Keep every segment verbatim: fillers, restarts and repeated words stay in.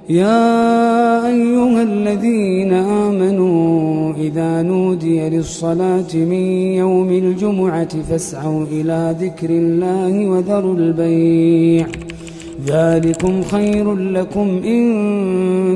يا أيها الذين آمنوا إذا نودي للصلاة من يوم الجمعة فاسعوا إلى ذكر الله وذروا البيع ذلكم خير لكم إن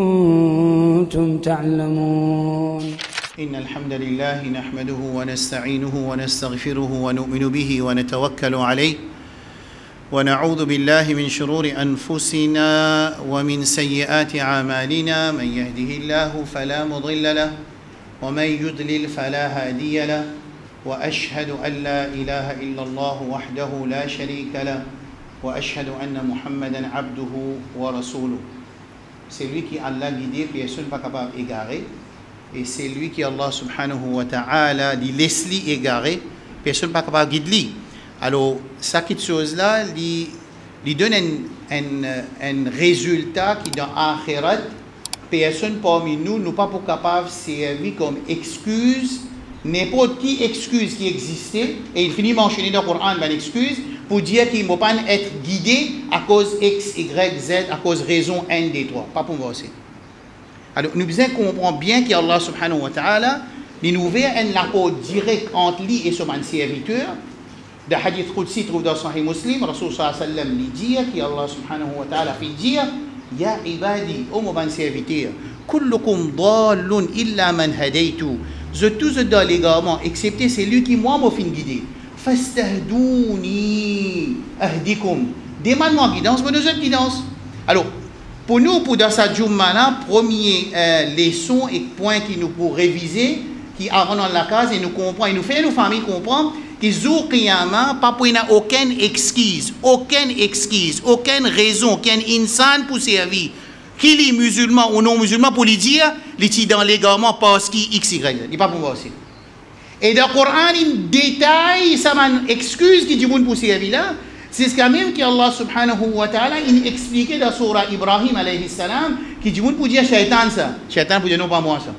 كنتم تعلمون. إن الحمد لله نحمده ونستعينه ونستغفره ونؤمن به ونتوكل عليه ونعوذ بالله من شرور أنفسنا ومن سيئات أعمالنا. من يهده الله فلا مضل له ومن يضلل فلا هادي له وأشهد أن لا إله إلا الله وحده لا شريك له وأشهد أن محمدا عبده ورسوله. C'est lui qui Allah guidé, personne pas capable d'égarer. Et c'est lui qui Allah subhanahu wa ta'ala dit laisse-lui égarer, personne pas capable de guider. Alors, ça qui chose là, lui, lui donne un, un, un résultat qui dans l'akhirat, personne parmi nous n'est pas pour capable de servir comme excuse n'importe qui excuse qui existait, et il finit mentionner dans le Coran une excuse pour dire qu'il ne peut pas être guidé à cause X, Y, Z, à cause raison N des trois. Pas pour moi aussi. Alors, nous devons comprendre bien qu'Allah subhanahu wa ta'ala, il nous ouvre un rapport direct entre lui et son serviteur. Le hadith Qudsi trouve dans Sahih Muslim, Rasul sallallahu alayhi wa sallam lui dit qu'Allah subhanahu wa ta'ala fait dire Ya ibadi, ô mon serviteur, kullukum dallun illa man hadaytu. Je tous dans l'égarement, excepté celui qui moi m'a fait guider. Fastahduni ahdikum. Demande-moi guidance, mais nous autres guidance. Alors, pour nous, pour dans cette journée-là, premier euh, leçon et point qui nous pour réviser, qui avant dans la case et nous comprend, et nous fait nos familles comprendre que jour qiyamah, pas pour n'a aucune excuse, aucune excuse, aucune raison, aucun insan pour servir. Qu'il est musulman ou non musulman pour lui dire, il est dans l'égarement parce qu'il X, Y. Il n'est pas pour moi aussi. Et dans le Coran, il détaille, ça m'a excuse qui dit pour servir là. C'est ce même qu'Allah subhanahu wa ta'ala il expliquait dans la surah Ibrahim alayhi salam qui dit pour dire shaitan ça. Shaitan pour dire non pas moi ça.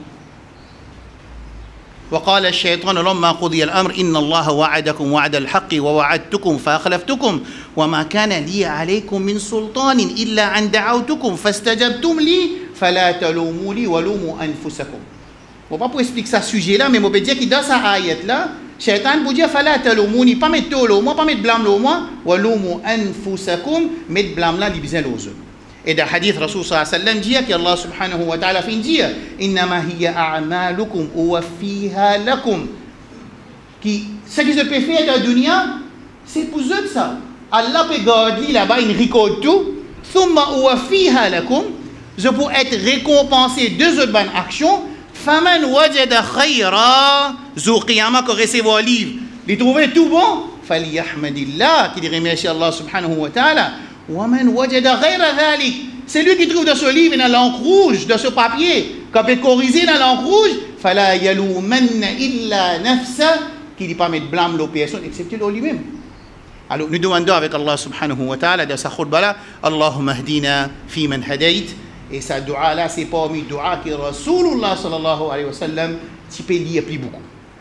وقال الشيطان لما قضي الأمر إن الله وعدكم وعد الحق ووعدتكم فأخلفتكم وما كان لي عليكم من سلطان إلا أن دعوتكم فاستجبتم لي فلا تلوموني ولوموا أنفسكم. On va pas expliquer ça sujet là mais on peut dire que dans cette ayat là Shaitan pour dire fala talumuni pas mettre tolo moi pas mettre blâme le moi walumu anfusakum mettre blâme là libizan l'autre. Et dans hadith Rasul sallallahu alayhi wa sallam dit qu'Allah subhanahu wa ta'ala fin dire innama hiya a'malukum uwaffiha lakum. Qui ce qui se peut faire dans la dunya c'est pour eux ça. Allah peut garder là-bas une récolte tout thumma uwaffiha lakum. Je peux être récompensé deux autres bonnes actions. Faman wajada khayra zu qiyamah que recevoir livre il trouver tout bon falyahmadillah qui dit remercier Allah subhanahu wa ta'ala wa man wajada ghayra dhalik c'est lui qui trouve dans ce livre dans l'encre rouge dans ce papier qu'on peut corriger dans l'encre rouge fala yalumanna illa nafsa qui dit pas mettre blâme l'autre personne excepté lui-même. Alors nous demandons avec Allah subhanahu wa ta'ala dans sa khutbah là Allahumma hdina fi man hadayt. Et sa dua là, c'est parmi les doigts que Rasulullah sallallahu alayhi wa sallam tu peux lire plus beaucoup.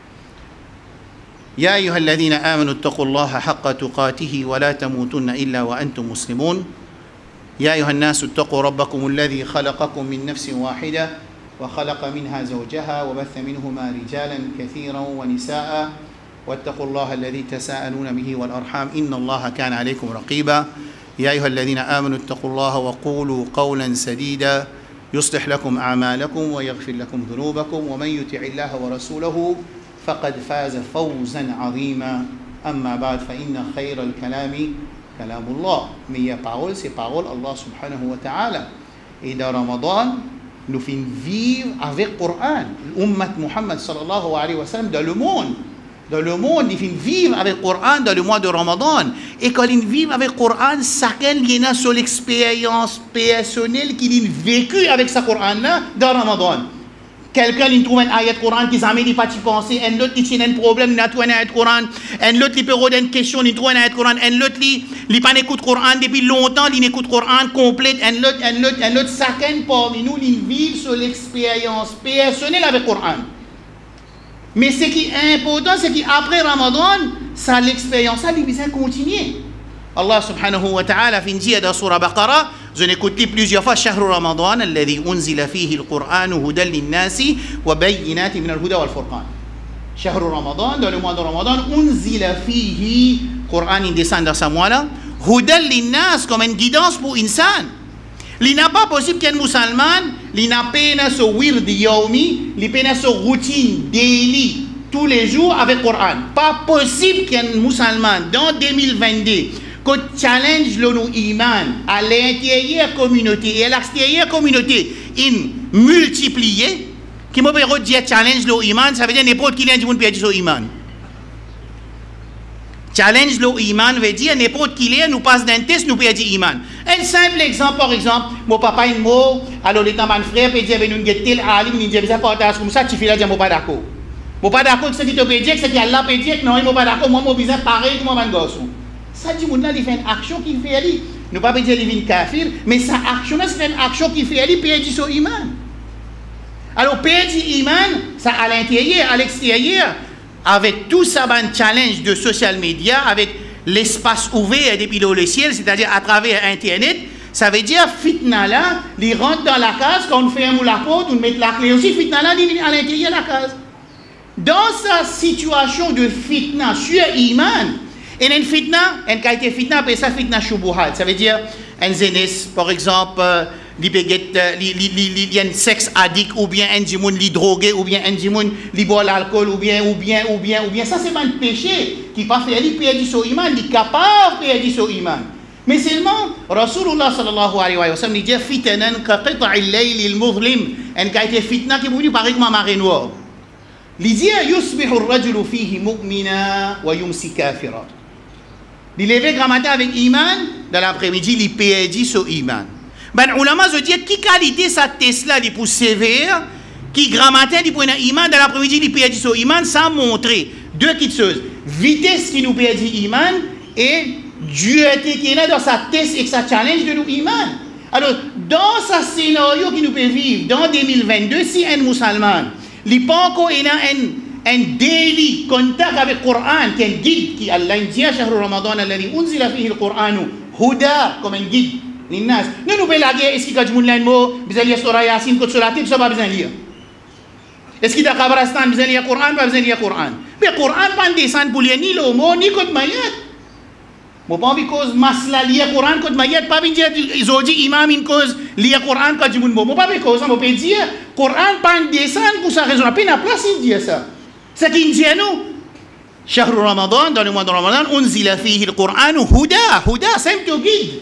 يا أيها الذين آمنوا اتقوا الله حق تقاته ولا تموتن إلا وأنتم مسلمون. يا أيها الناس اتقوا ربكم الذي خلقكم من نفس واحدة وخلق منها زوجها وبث منهما رجالا كثيرا ونساء واتقوا الله الذي تساءلون به والأرحام إن الله كان عليكم رقيبا. يا أيها الذين آمنوا اتقوا الله وقولوا قولا سديدا يصلح لكم أعمالكم ويغفر لكم ذنوبكم ومن يطع الله ورسوله فقد فاز فوزا عظيما. أما بعد فإن خير الكلام كلام الله. Meilleure parole c'est parole Allah subhanahu wa ta'ala. Et dans Ramadan nous finissons vivre avec le Coran. L'ummat Muhammad sallallahu alayhi wa sallam dans le monde. Dans le monde, ils vivent avec le Coran dans le mois de Ramadan. Et quand ils vivent avec le Coran, chacun a sur l'expérience personnelle qu'il a vécu avec ce Coran-là dans Ramadan. Quelqu'un il trouve un ayat Coran qui s'amène, il pas y penser, un autre il a un problème, il a trouvé un ayat Coran, un autre il peut poser une question, il trouve un ayat Coran, un autre il pas écoute Coran depuis longtemps, il écoute Coran complet, un autre, un autre, un autre, chacun parmi nous, il vit sur l'expérience personnelle avec le Coran. Mais ce qui est important, c'est qu'après Ramadan, ça l'expérience, ça, il vient continuer. Allah subhanahu wa ta'ala fin dit dans surah Baqarah, je n'écoute plusieurs fois shahru ramadan alladhi unzila fihi al-Qur'an hudan lin-nasi wa bayyinatin min al-huda wal-furqan. Shahru ramadan, dans le mois de Ramadan, unzila fihi, Qur'an il descend dans ce mois-là, hudan lin-nas, comme une guidance pour insan. Il n'est pas possible qu'un musulman, il n'a pas ce wird yaoumi, il n'a pas ce routine daily tous les jours avec Qur'an. Pas possible qu'un musulman dans deux mille vingt-deux que challenge le nous iman à l'intérieur communauté et à l'extérieur communauté in multiplié qui m'a dire dire challenge le iman, ça veut dire n'importe qui l'un du monde peut dire son iman. Challenge le iman veut dire n'importe qui l'un nous passe d'un test nous peut dire iman. Un simple exemple, par exemple, mon papa est mort, alors les temps mon frère peut dire nous get tel alim, nous dit ça partage comme ça, tu fais là dire mon pas d'accord. Mon pas d'accord que ce qui te peut dire, c'est qu'Allah peut dire que non, mon pas d'accord, moi mon besoin pareil que moi mon garçon. Ça dit mon là il fait une action qui fait ali. Nous pas dire il vient kafir, mais sa action là c'est une action qui fait ali peut dire son iman. Alors peut dire iman, ça à l'intérieur, à l'extérieur, avec tout ça ban challenge de social media, avec l'espace ouvert depuis le ciel, c'est-à-dire à travers Internet, ça veut dire fitna là, il rentre dans la case, quand on fait un moule la porte, on met la clé aussi, fitna là, il est à l'intérieur de la case. Dans sa situation de fitna sur iman, et une fitna, une qualité fitna, appelle ça fitna shubuhat, ça veut dire un zénis, par exemple, il y a un sexe addict, ou bien un djimoun li drogué, ou bien un djimoun li boit l'alcool, ou bien, ou bien, ou bien, ou bien, ça c'est pas un péché qui pas fait, il perd son iman, il est capable de perdre son iman. Mais seulement, Rasulullah sallallahu alayhi wa sallam, il dit fitanan ka qita'il layl al-muzlim, une qualité fitna qui est venue par exemple marée noire. Il dit yusbihu ar-rajulu fihi mu'mina wa yumsi kafira. Il lever grand matin avec iman, dans l'après-midi, il perd son iman. Ben, ulama se dit, qui qualité sa Tesla est pour sévère, qui grand matin, il prend iman, dans l'après-midi, il perd son iman, ça montre deux petites choses. Vitesse qui nous perd iman, et Dieu qui est là dans sa test et sa challenge de nous iman. Alors, dans ce scénario qui nous peut vivre, dans deux mille vingt-deux, si un musulman, il pas encore un, un daily contact avec le Coran, qui est un guide, qui Allah dit, shahru ramadan, alladhi unzila fihi al-Qur'anu, huda, comme un guide. L'innas. Nous nous la guerre, est-ce qu'il y a du monde là, besoin de lire Surah Yasin, Côte Surah Tib, ça pas besoin de lire. Est-ce qu'il y a Kabrastan, besoin de lire Coran, pas besoin de lire Coran. Mais Coran, pas descendre pour lire ni le mot, ni Côte Mayat. Moi, pas envie cause masla lire Coran, Côte Mayat, pas envie dire, ils ont dit imam une cause lire Coran, quand du monde mot. Moi, pas envie cause, on peut dire, Coran, pas descendre pour sa raison. Pas une place, il dit ça. C'est qui dit à nous. Shahru Ramadan, dans le mois de Ramadan, unzila fihi al-Qur'anu huda, huda, simple guide.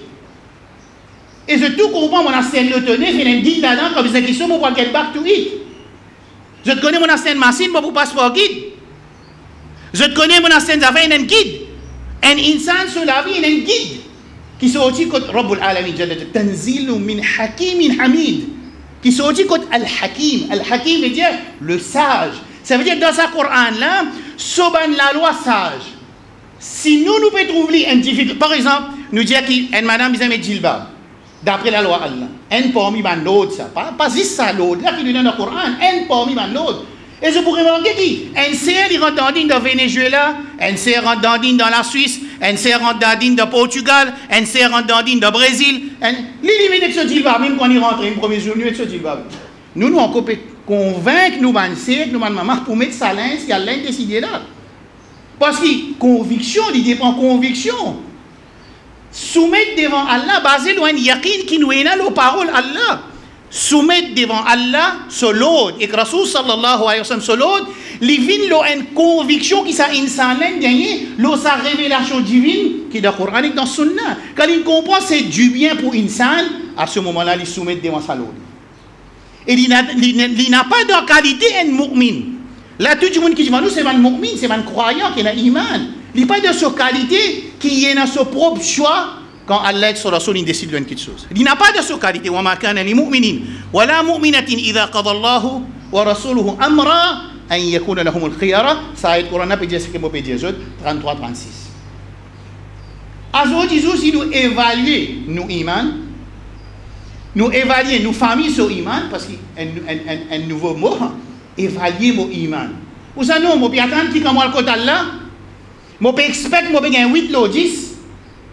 Et je tout comprends mon ancienne le tenait, il y a une guide là-dedans, comme ils sont pour get back to it. Je te connais mon ancienne machine, pour passeport guide. Je te connais mon ancienne affaire, il y a un guide. Un insan sur la vie, il y a un guide. Qui sortit contre Rabbul Alamin, Tanzilu min Hakimin Hamid. Qui sortit contre Al-Hakim. Al-Hakim veut dire le sage. Ça veut dire dans sa Coran là, soban la loi sage. Si nous nous pouvons trouver un difficulté, par exemple, nous dire qu'une madame vient mettre djilbab. D'après la loi Allah, un parmi l'autre, ça, pas, pas juste ça l'autre, là qui nous donne le Coran, un parmi l'autre. Et je pourrais remarquer qui un serre il rentre dans digne de Venezuela, un serre rentre dans digne dans la Suisse, un serre rentre dans digne de Portugal, un serre rentre dans digne de Brésil. L'illimité avec ce djilbab, même quand il rentre, une première journée avec ce djilbab. Nous, nous, on peut convaincre nous, man serre, nous, man maman, pour mettre sa linge, qui a l'un décidé là. Parce que conviction, il dépend de conviction. Soumettre devant Allah, basé sur un yakin qui nous est là, nos paroles Allah. Soumettre devant Allah, ce l'autre, et que Rasul sallallahu alayhi wa sallam, ce l'autre, il vient une conviction qui sa insan gagné, sa révélation divine qui est dans le Coran et dans le Sunna. Quand il comprend c'est du bien pour insan, à ce moment-là, il soumet devant sa l'autre. Et il n'a pas de qualité un mu'min. Là, tout le monde qui dit, nous, c'est un mu'min, c'est un croyant qui a iman. Il n'y a pas de sa qualité qui est dans son propre choix quand Allah et son Rasoul décident de quelque chose. Il n'a pas de sa qualité. وَمَا كَانَ لِمُؤْمِنٍ وَلَا مُؤْمِنَةٍ إِذَا قَضَى اللَّهُ وَرَسُولُهُ أَمْرًا أَنْ يَكُونَ لَهُمُ الْخِيَرَةُ. Ça a été Coran peut dire ce que moi peut dire trente-trois trente-six. Aujourd'hui, si nous évaluons nos iman, nous évaluons nos familles sur iman, parce qu'il y a un, un, un nouveau mot, évaluer mon iman. Vous savez, nous, je peux attendre qui comme le côté là. Je peux expecter que je gagne huit ou dix.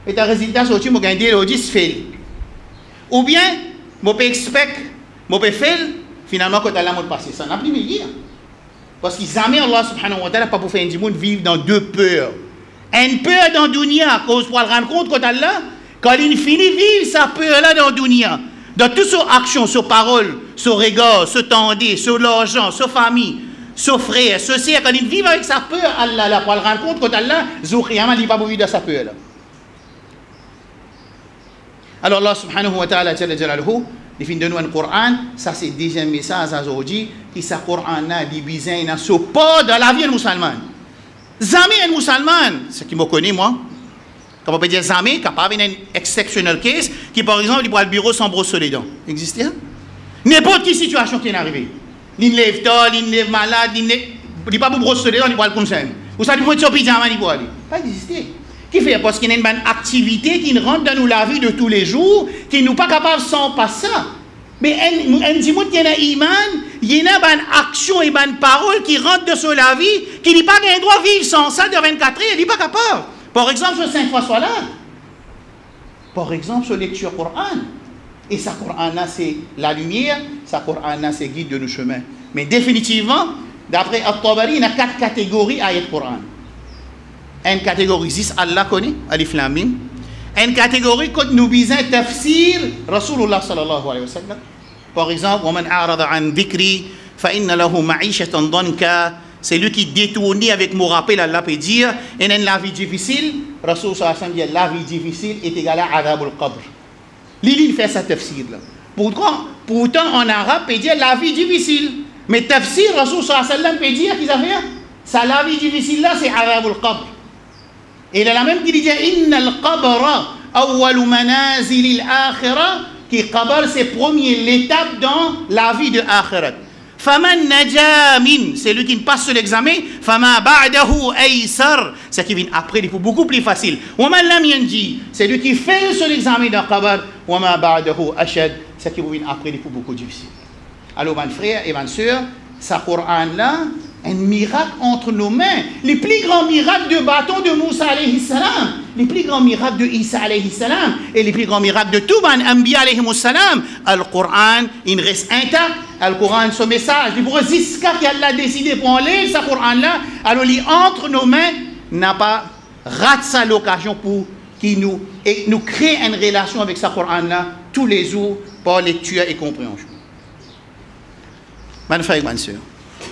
et un résultat sorti, je gagne des logis fail. Ou bien, je peux expect, je peux faire, finalement, quand Allah m'a passé ça. On n'a plus de parce que jamais Allah subhanahu wa ta'ala pas pour faire un monde vivre dans deux peurs. Une peur dans le dunya, à cause pour le rendre compte quand Allah, quand il finit vivre sa peur-là dans le dunya, dans toutes ses actions, ses paroles, ses regards, ses tendés, ses l'argent, sa famille, ses frères, ceci, quand il vit avec sa peur, Allah, là, pour le rendre compte quand Allah, Zoukhiyama, il n'est pas pour vivre dans sa peur-là. Alors Allah subhanahu wa ta'ala, il finit de nous un Coran, ça c'est déjà un message aujourd'hui, qui ce Coran-là, il besoin de pas dans la vie musulmane. Jamais un musulman, ce qui me connaît moi, comme on peut dire jamais, capable d'un exceptionnel case, qui par exemple, il prend le bureau sans brosser les dents. Existe hein? N'importe quelle situation qui est arrivée. Il lève tard, il lève malade, il n'est pas pour brosser les dents, il prend le conseil. Ou ça, il prend le pyjama, il prend. Pas exister. Qui fait? Parce qu'il y a une bonne activité qui rentre dans nous la vie de tous les jours, qui nous pas capable sans pas ça. Mais un dit qu'il y a un iman, il y a une action et une parole qui rentre dans la vie, qui n'est pas un droit de vivre sans ça de vingt-quatre heures, il n'est pas capable. Par exemple, sur cinq fois soit là. Par exemple, sur lecture Coran. Et ça, Coran-là, c'est la lumière, ça, Coran-là, c'est guide de nos chemins. Mais définitivement, d'après At-Tabari, il y a quatre catégories à être Coran. Une catégorie existe, Allah connaît, Alif Lam Mim. Une catégorie que nous visons tafsir Rasulullah sallallahu alayhi wa sallam. Par exemple, وَمَنْ أَعْرَضَ عَنْ ذِكْرِي فَإِنَّ لَهُ مَعِيشَةً ضَنْكَ. C'est lui qui détourne avec mon rappel, Allah peut dire, et dans la vie difficile, Rasul sallallahu alayhi wa sallam dit, la vie difficile est égale à Adab al-Qabr. Lui, il fait sa tafsir là. Pourtant, pourtant, en arabe, il peut dire la vie difficile. Mais tafsir, Rasul sallallahu alayhi wa sallam peut dire qu'ils avaient ça, la vie difficile là, c'est Adab al-Qabr. Et il a la même qui dit Inna al-qabra awwalu manazil al-akhirah, qui qabr c'est premier l'étape dans la vie de akhirat. Faman naja min, c'est lui qui passe sur l'examen, fama ba'dahu aysar, c'est qui vient après, il faut beaucoup plus facile. Waman lam yanji, c'est lui qui fait sur l'examen de qabr, wama ba'dahu ashad, c'est qui vient après, il faut beaucoup difficile. Alors, mes frères et mes sœurs, ce Coran-là, un miracle entre nos mains. Les plus grands miracles de bâton de Moussa alayhi salam, les plus grands miracles de Isa alayhi salam, et les plus grands miracles de tout ban Anbiya alayhi salam, Al-Quran, il reste intact. Al-Quran, ce message, il pourrait jusqu'à qu'il a décidé pour enlever ce Coran-là, alors il entre nos mains, n'a pas raté sa l'occasion pour qu'il nous, et nous crée une relation avec ce Coran-là tous les jours par lecture et compréhension. Mes frères et mes sœurs,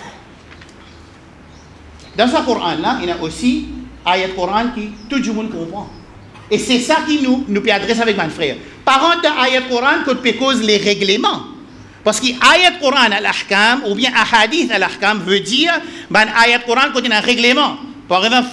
dans ce Coran-là, il y a aussi ayat Coran qui tout le monde comprend. Et c'est ça qui nous, nous peut adresser avec mes frères. Par contre, ayat Coran, que peut cause les règlements. Parce que ayat Coran al-ahkam, ou bien ahadith al-ahkam, veut dire, ben ayat Coran quand il y a un règlement. Par exemple,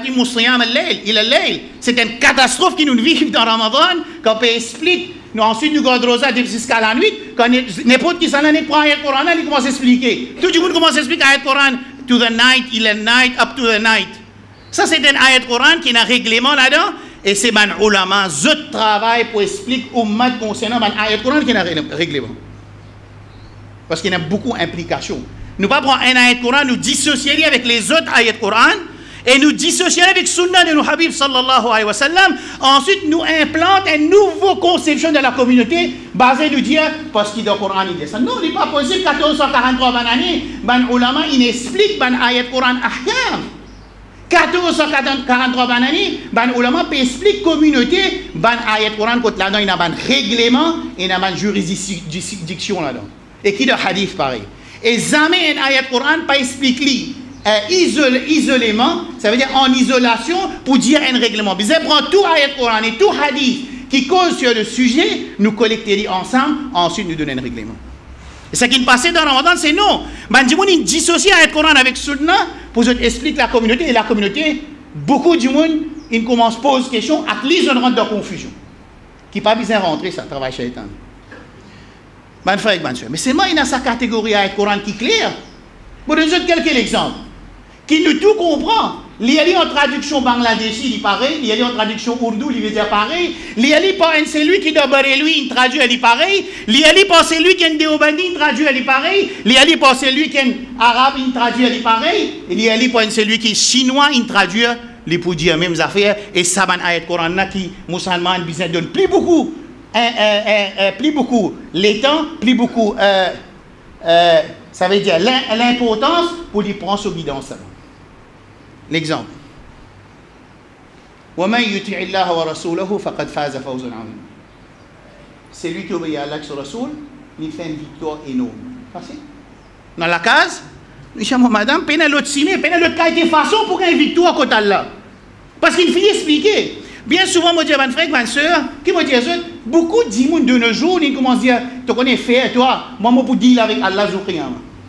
c'est une catastrophe qui nous vit dans Ramadan, quand on explique, nous ensuite nous gardons rosa jusqu'à la nuit, quand n'importe qui s'en a prend ayat Coran, il commence à expliquer. Tout le monde commence à expliquer ayat Coran. To the night, il est night, up to the night. Ça, c'est un ayat Coran qui a un règlement là-dedans. Et c'est un ulama, je travaille pour expliquer au mat concernant un ayat Coran qui a un règlement. Parce qu'il y a beaucoup d'implications. Nous ne pouvons pas prendre un ayat Coran, nous dissocier avec les autres ayat Coran, et nous dissocier avec Sunna de nos Habib sallallahu alayhi wa sallam. Ensuite, nous implantons une nouvelle conception de la communauté basée de dire, parce qu'il y a le Coran, il dit ça. Non, il n'est pas possible. quatorze cent quarante-trois années, ban ulama, il explique ban ayat Coran ahkam. quatorze cent quarante-trois années, ban ulama peut expliquer communauté, ban ayat Coran, quand là-dedans, il y a un règlement, il y a une juridiction là-dedans. Et qui de hadith pareil. Et jamais un ayat Coran pas expliquer Euh, isol, isolément, ça veut dire en isolation pour dire un règlement. Vous prenez tout ayat Coran et tout hadith qui cause sur le sujet, nous collecter ensemble, ensuite nous donner un règlement. Et ce qui est passé dans Ramadan, c'est non. Il dissocie ayat Coran avec Sunna pour expliquer la communauté, et la communauté, beaucoup du monde, ils commencent à poser des questions, à least on rentre dans la confusion. Qui n'est pas besoin de rentrer, ça travaille chez l'État. Mes frères et mes sœurs, mais c'est moi, il y a sa catégorie ayat Coran qui est claire. Pour donner quelques exemples. Qui nous tout comprend. Il y a en traduction bangladeshi, il paraît. Il y a en traduction ourdou, il veut dire pareil. Il y a c'est lui qui d'abord lui, il traduit, il pareil. Il y a c'est lui qui est déobandi, il traduit, il pareil. Il y a c'est lui qui est arabe, il traduit, il pareil. Il y a c'est lui qui est chinois, il traduit les pour dire mêmes affaires, et ça, man ayat Coran qui, musulman, business donne plus beaucoup, euh, euh, euh, plus beaucoup les temps, plus beaucoup, euh, euh, ça veut dire l'importance pour lui prendre son guidance. L'exemple. وَمَنْ يُطِعِ اللَّهَ وَرَسُولَهُ فَقَدْ فَازَ فَوْزًا عَظِيمًا. C'est lui qui obéit à Allah et son Rasoul, il fait une victoire énorme. Facile. Dans la case, nous madame, peine l'autre signé, peine l'autre qualité façon pour qu'il y ait une victoire côté Allah. Parce qu'il finit expliquer. Bien souvent, moi, je dis à mes frères, mes soeurs, qui me disent, beaucoup de gens de nos jours, ils commencent à dire, tu connais faire, toi, moi, je peux dire avec Allah, je prie.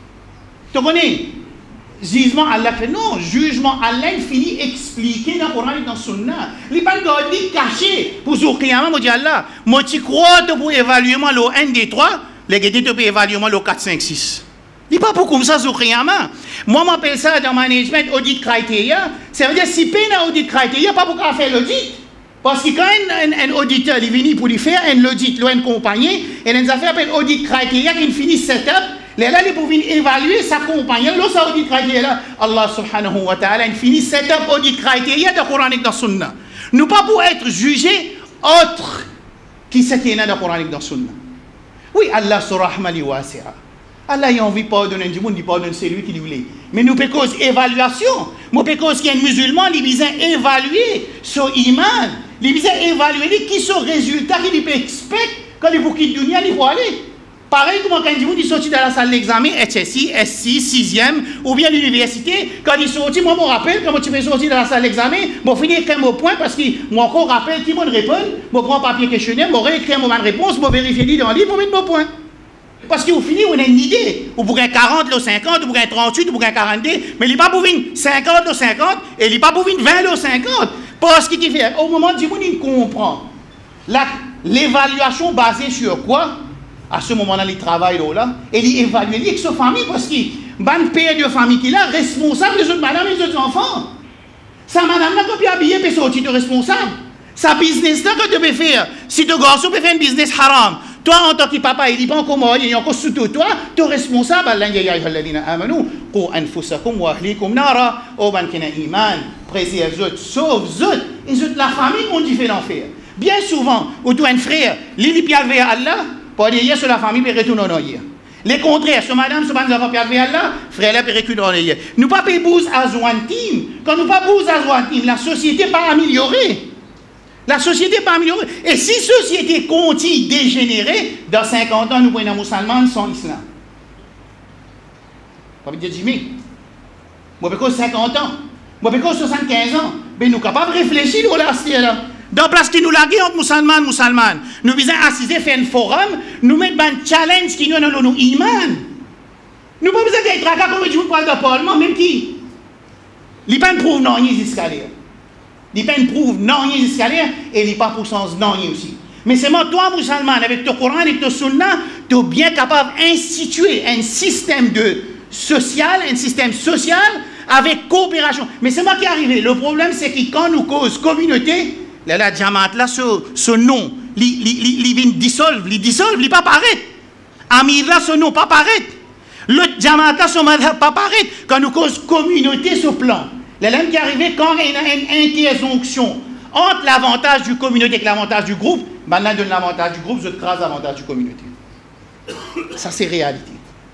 Tu connais jugement Allah fait non, jugement Allah il finit expliquer dans le Coran et dans le Sunna. Il pas de caché pour ce qiyamah moi dis Allah, moi tu crois pour évaluer moi le un des trois, les gars tu peux évaluer moi le quatre cinq six. Il pas pour comme ça ce qiyamah. Moi m'appelle ça dans management audit criteria, ça veut dire si peine audit criteria pas pour faire l'audit. Parce que quand un, un, un auditeur il vient pour lui faire un audit, une compagnie, et les affaires appellent audit criteria qui finit setup. Les là, ils peuvent évaluer sa compagnie. Lorsque audit criteria, Allah subhanahu wa ta'ala, il finit cet audit criteria de Coran et de Sunna. Nous pas pour être jugés autre qui ce qui est dans le Coran et dans le Sunna. Oui, Allah surahma li wasi'a. Allah a envie de pardonner du monde, il pardonne celui qui lui voulait. Mais nous peut cause évaluation. Nous peut cause qu'il y a un musulman, il besoin évaluer son iman. Il besoin évaluer qui sont les résultats qu'il peut expecter quand il pour quitter dunya, il faut aller. Pareil comme quand il sortit de la salle d'examen, S S I, S six, sixième, ou bien l'université, quand il sortit, moi je me rappelle, quand tu fais sortir de la salle d'examen, je finis écrire mon point parce que moi encore rappelle qui me répond, je prends papier questionnaire, je réécris mon réponse, je vérifie dans le livre, je mets mon point. Parce que vous finissez, vous avez une idée. Vous pouvez quarante, ou cinquante, vous pouvez trente-huit, vous pouvez quarante-deux, mais il n'est pas pour cinquante ou cinquante, et il n'est pas pour vingt ou cinquante. Parce qu'il fait, au moment où il comprend, l'évaluation basée sur quoi? À ce moment-là, il travaille là, et il évalue avec sa famille, parce qu'il y a un père de famille qui est là, responsable des autres madame et des autres enfants. Sa madame là, quand tu es habillé, tu es sorti de responsable. Sa business là, que tu peux faire, si ton garçon peut faire un business haram, toi en tant que papa, il n'est pas encore mort, il est encore sous toi, tu es responsable. Allah ya ayyuhalladhina amanu, qu anfusakum wa ahlikum nara, o ban kina iman, préserve les autres, sauve les autres, et les autres, la famille qu'on dit fait l'enfer. Bien souvent, où tu as un frère, il est vers Allah, pour dire sur la famille, peut retourner en arrière. Les contraires, sur madame, sur madame, nous pas Allah, frère, là, peut reculer en arrière. Nous pas payer bouse à Zouantim. Quand nous pas bouse à Zouantim, la société pas améliorée. La société pas améliorée. Et si la société continue dégénérer, dans cinquante ans, nous prenons un musulman sans l'islam. Pas dire Jimmy. Moi, parce que cinquante ans, moi, parce que soixante-quinze ans, ben, nous sommes capables de réfléchir au là. Dans la place qui nous laguent entre musulmans et musulmanes, nous visons assister, faire un forum, nous mettons un challenge qui nous donne nos iman. Nous pas besoin d'être tracas comme je vous parle de Parlement, même qui. Il n'y a pas de preuve non jusqu'à là. Il n'y a pas de preuve non jusqu'à là, et il n'y a pas pour sens non aussi. Mais c'est moi, toi, musulman, avec ton Coran et ton Sunna, tu es bien capable d'instituer un système de social, un système social avec coopération. Mais c'est moi qui est arrivé. Le problème, c'est que quand nous cause communauté, là, la diamante, là, ce, ce nom, il vient dissolve, il dissolve, il pas paraître. Amir, là, ce nom, pas paraître. Le diamante, là, ce nom, pas paraître. Quand nous cause communauté, ce plan. Là, là, qui est arrivé quand il y a une interjonction entre l'avantage du communauté et l'avantage du groupe, maintenant, donne l'avantage du groupe, je crase l'avantage du communauté. Ça, c'est réalité.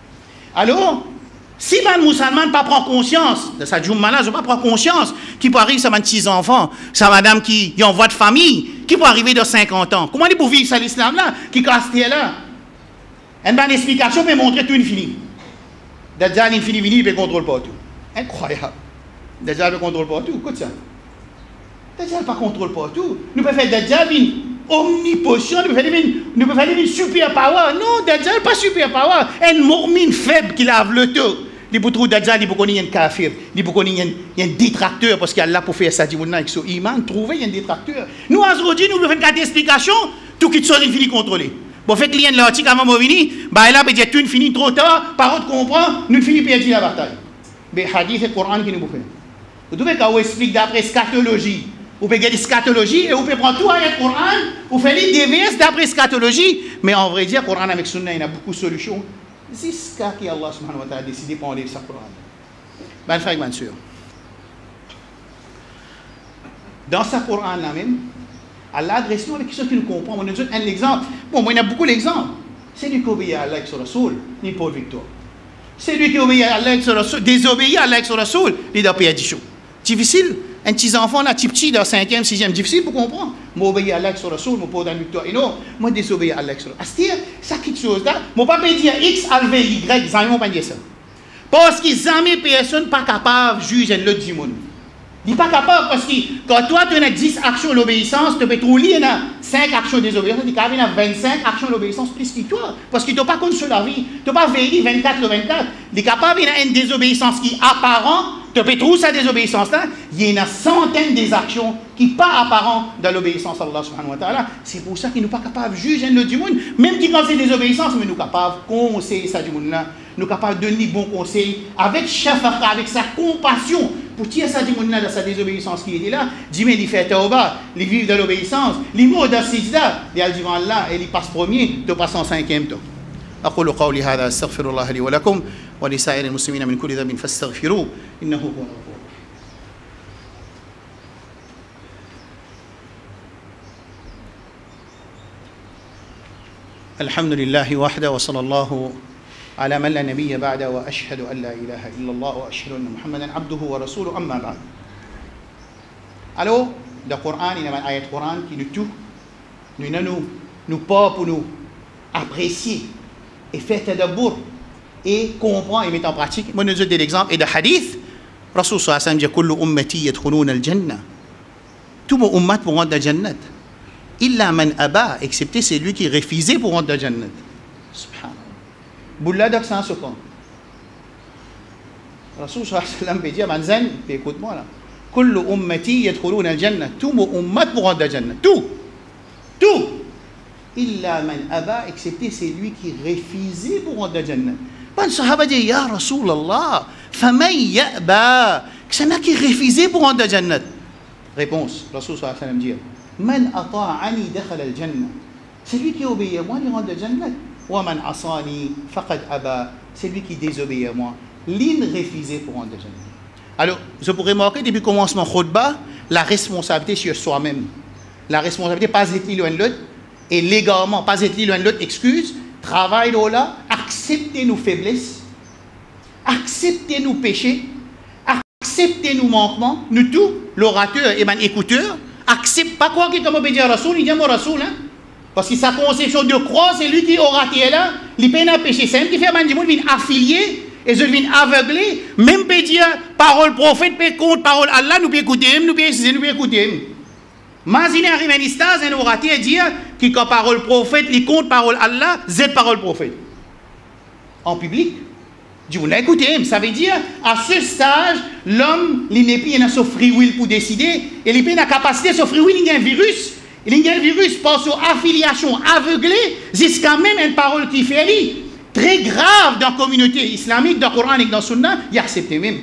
Alors, si un musulman ne prend pas conscience de sa djoumana, je ne pas prendre conscience qui peut arriver, ça m'a six enfants, sa madame qui est en voie de famille, qui peut arriver de cinquante ans. Comment il peut vivre ça l'islam là, qui casse là? Une bonne explication peut montrer tout infini. Dajjal infini vini, il peut contrôler partout. Incroyable. Dajjal peut contrôler partout. Écoute ça. Dajjal pas contrôle partout. Nous pouvons faire Dajjal une omnipotent, nous pouvons faire une super power. Non, Dajjal pas super power. Un mormine faible qui lave le tout. Il peut trouver Dajjal, il peut connaître un kafir, il peut connaître un détracteur parce qu'il y a là pour faire ça, avec son iman, trouver un détracteur. Nous, aujourd'hui, nous devons faire une explication, tout qui soit fini contrôler. Bon, fait que l'ien de l'article avant de venir, bah là, peut dire tout fini trop tard, par contre, comprend, nous finissons perdu la bataille. Mais hadith et Coran qui nous fait. Vous devez qu'on explique d'après scatologie. Vous pouvez garder scatologie et vous pouvez prendre tout avec le Coran, vous faites les D V S d'après scatologie, mais en vrai dire, le Coran avec Sunna, il y a beaucoup de solutions. C'est ce qu'Allah subhanahu wa ta'ala a décidé pour enlever sa Coran. Ben frère, ben sûr. dans sa Coran là même, Allah adresse-nous avec ce qu'il comprend. On nous donne un exemple. Bon, moi, il y a beaucoup d'exemples. C'est lui qui obéit à Allah et son Rasoul, ni pour victoire. C'est lui qui obéit à Allah et son Rasoul, désobéit à Allah et son Rasoul, il doit payer dix jours. Difficile. Un petit enfant là, petit petit, dans cinquième, sixième, difficile pour comprendre. Moi, obéir à Allah et son Rasoul, moi, pour dans la victoire. Et non, moi, désobéir à Allah et son Rasoul. C'est-à-dire, ça, quelque chose là, moi, pas dire X, alvé, Y, ils n'ont pas dire ça. Parce qu'ils n'ont personne pas capable de juger l'autre du monde. Il n'est pas capable parce que quand toi tu as dix actions d'obéissance, tu peux trouver cinq actions de désobéissance, tu as vingt-cinq actions d'obéissance plus que toi. Parce que tu n'as pas connu sur la vie, tu n'as pas veillé vingt-quatre le vingt-quatre. Il est capable d'avoir une désobéissance qui est apparente, tu peux trouver sa désobéissance-là. Il y a une centaine des actions qui ne sont pas apparentes dans l'obéissance à Allah subhanahu wa ta'ala. C'est pour ça qu'il n'est pas capable de juger l'autre du monde, même si quand c'est désobéissance, mais nous sommes capables de conseiller ça du monde-là. Nous sommes capables de donner bons conseils avec shafaqa, avec sa compassion, pour tirer ça du monde dans sa désobéissance qui est là. Dis-moi, il fait tauba, il vit dans l'obéissance, il mourut dans sijda, il dit devant Allah et il passe premier, tu passes en cinquième. أقول قولي هذا أستغفر الله لي ولكم ولسائر المسلمين من كل ذنب فاستغفروه إنه هو الغفور. الحمد لله وحده وصلى الله على من لا نبي بعده وأشهد أن لا إله إلا الله وأشهد أن محمدا عبده ورسوله أما بعد. Alors, le Coran, il y a une ayat Coran qui nous tout, nous nous nous pas pour nous apprécier et faire tadabbur et comprendre et mettre en pratique. Moi, nous donne l'exemple et de hadith. Rasul sallallahu alayhi wa sallam dit kullu ummati yadkhuluna al-jannah. Tout mon ummat pour rentrer dans la Jannat. Illa man aba, excepté celui qui refusait pour rentrer dans la Jannat. Subhanallah. Boulla d'accent ce point. Rasul sallallahu alayhi wa sallam dit man zan, écoute-moi là. Kullu ummati yadkhuluna al-jannah. Tout mon ummat pour rentrer dans la Jannat. Tout. Tout. Illa man aba, excepté celui qui refusait pour rentrer dans la Jannah. Pas de sahaba dit ya Rasulallah, faman ya'ba, que c'est là qui refusait pour rentrer dans la Jannah. Réponse, Rasul sallallahu alayhi wa sallam dit man ata'ani dakhala al-jannah. Celui qui obéit à moi, il rentre dans la Jannah. Wa man asani faqad aba, celui qui désobéit à moi, il refusait pour rentrer dans la Jannah. Alors, je pourrais marquer depuis le commencement khutbah, la responsabilité sur soi-même. La responsabilité pas être loin de l'autre. Et légalement, pas être loin de l'autre, excuse, travaille là, acceptez nos faiblesses, acceptez nos péchés, acceptez nos manquements, nous tous, l'orateur et mon écouteur, accepte pas quoi qu'il comme obédir à Rasoul, il dit mon Rasoul, hein, parce que sa conception de croix, c'est lui qui orateur là, il peine à pécher, c'est lui qui fait man du monde, il vient affilié, et je viens aveuglé, même peut dire parole prophète, peut compte parole Allah, nous peut écouter, nous peut nous peut écouter. Imaginez arrive un istaz, un orateur dire qui quand parole prophète, il compte parole Allah, z parole prophète. En public, Dieu vous écoutez, ça veut dire à ce stage, l'homme, il n'est plus dans son free will pour décider, et il n'a pas la capacité, son free will, il y a un virus, il y a un virus par son affiliation aveuglée, jusqu'à même une parole qui fait lui, très grave dans la communauté islamique, dans le Coran et dans le Sunna, il accepte même.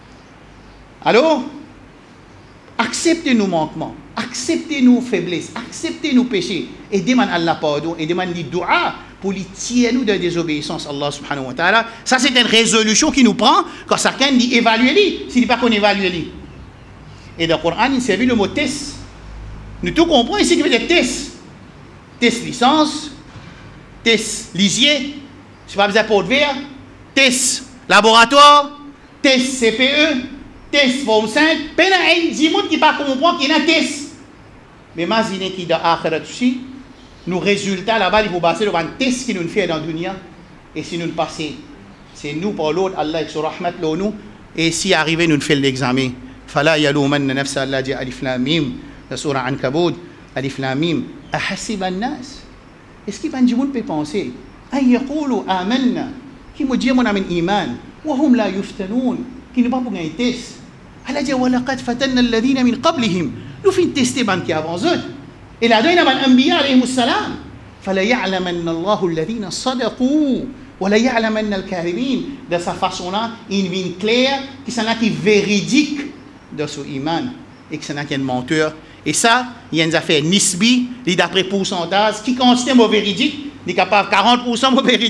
Alors, acceptez nos manquements. Acceptez nos faiblesses, acceptez nos péchés et demandez Allah pardon et demandez dua pour les tirer nous de la désobéissance à Allah subhanahu wa ta'ala. Ça c'est une résolution qui nous prend quand chacun dit évaluer-les, s'il n'est pas qu'on évalue les. Et dans le Coran, il servi le mot test. Nous tout comprenons ici qu'il veut dire test. Test licence, test lisier, je ne sais pas besoin pour verre, test laboratoire, test C P E, test forme cinq, peine à un dix qui ne pas comprendre qu'il y a un test. Mais imaginez qu'il y a un aussi, nos résultats là-bas, il faut passer devant un test qui nous fait dans le dunya. Et si nous le passons, c'est nous par l'autre, Allah et son rahmat nous. Et si arrivé, nous faisons l'examen. Fala yaloumanna nafsa Allah dit alif lam mim, la surah Ankabut, alif lam mim, ahasiba an-nas. Est-ce qu'il y a un monde peut penser, ay yaqulu amanna, qui me dit mon amen iman, wa hum la yuftanoun, qui ne pas pour un test. Allah dit wa laqad fatanna alladhina min qablihim. Nous faisons tester les qui avancent. Et là, il y a des anbiya alayhi salam. فَلَا يَعْلَمَنَّ اللَّهُ الَّذِينَ صَدَقُوا وَلَا يَعْلَمَنَّ الْكَاذِبِينَ. De sa façon-là, il vient clair que c'est un qui est véridique de son iman et que c'est un qui est menteur. Et ça, il y a une affaire nisbi, d'après pourcentage, qui considère mon véridique, il est capable de quarante pour cent mon véridique,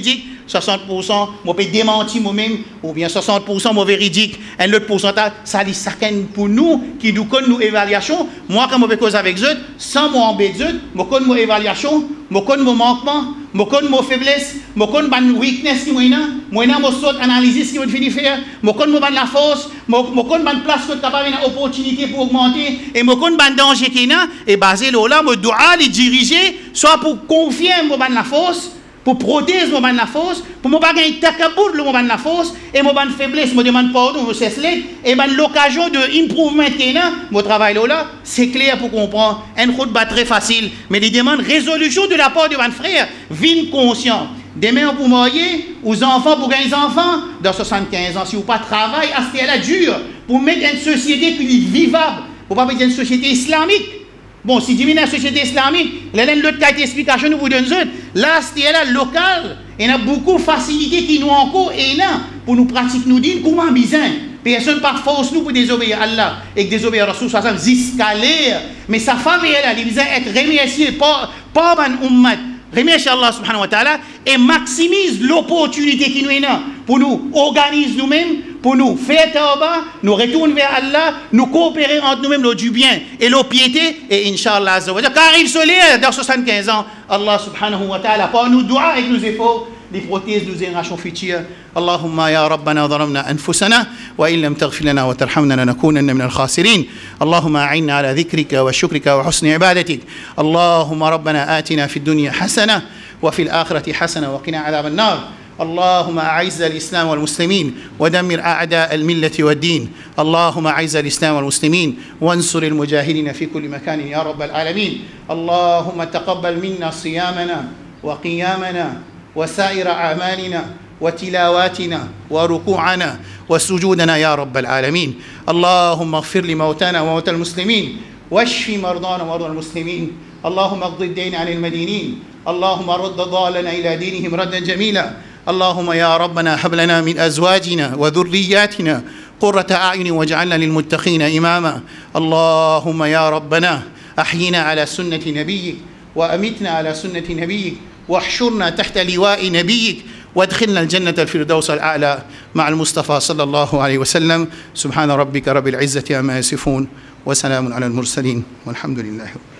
soixante pour cent, moi peux démentir moi-même, ou bien soixante pour cent, moi véridique, un autre pourcentage, ça dit ça pour nous, qui nous connaît nos évaluations. Moi, quand je peux cause avec eux, sans moi embêter eux, je connais mon évaluation, je connais mon manquement, je connais mon faiblesse, je connais mon weakness, moi, moi, je saute analyser ce que je finis faire, je connais mon la force, je connais mon place que capable une opportunité pour augmenter, et je connais mon danger qui est là, et basé là, je dois les diriger, soit pour confier mon la force, pour protéger mon la force, pour ne pas gagner takabout le moment de la force, et mon faiblesse, je demande pardon, je cesse et l'occasion de improvement qui est là, mon travail là, c'est clair pour comprendre, une route pas très facile, mais il demande résolution de la part de mon frère, vine conscient. Demain pour marier, aux enfants pour gagner des enfants, dans soixante-quinze ans, si vous pas travail, à ce là dur, pour mettre une société qui est vivable, pour pas mettre une société islamique. Bon, si tu viens dans la société islamique, l'autre cas d'explication nous vous donne là, c'est là local, il y a beaucoup de facilités qui nous encore et là, pour nous pratiquer, nous dire comment besoin. Personne par force nous pour désobéir à Allah et que désobéir à Rasul sallallahu alayhi wa sallam, escalaire. Mais sa femme est là, il besoin être remercié par par un ummat. Remercie Allah subhanahu wa ta'ala et maximise l'opportunité qui nous est là pour nous organiser nous-mêmes, pour nous faire tawbah, nous retourner vers Allah, nous coopérer entre nous-mêmes le du bien et le piété et Inch'Allah azza wa jalla. Car il se lève dans soixante-quinze ans, Allah subhanahu wa ta'ala par nous doigts avec nos efforts, les prothèses nous générations futures. اللهم يا ربنا ظلمنا أنفسنا وإن لم تغفر لنا وترحمنا لنكونن من الخاسرين اللهم أعنا على ذكرك وشكرك وحسن عبادتك اللهم ربنا آتنا في الدنيا حسنة وفي الآخرة حسنة وقنا عذاب النار اللهم أعز الإسلام والمسلمين ودمر أعداء الملة والدين اللهم أعز الإسلام والمسلمين وانصر المجاهدين في كل مكان يا رب العالمين اللهم تقبل منا صيامنا وقيامنا وسائر أعمالنا وتلاواتنا وركوعنا وسجودنا يا رب العالمين اللهم اغفر لموتانا وموتى المسلمين واشف مرضانا ومرضى المسلمين اللهم اقض الدين عن المدينين اللهم رد ضالنا إلى دينهم ردا جميلا اللهم يا ربنا هب لنا من أزواجنا وذرياتنا قرة أعين واجعلنا للمتقين إماما اللهم يا ربنا أحينا على سنة نبيك وأمتنا على سنة نبيك واحشرنا تحت لواء نبيك وادخلنا الجنة الفردوس الأعلى مع المصطفى صلى الله عليه وسلم سبحان ربك رب العزة عما يصفون وسلام على المرسلين والحمد لله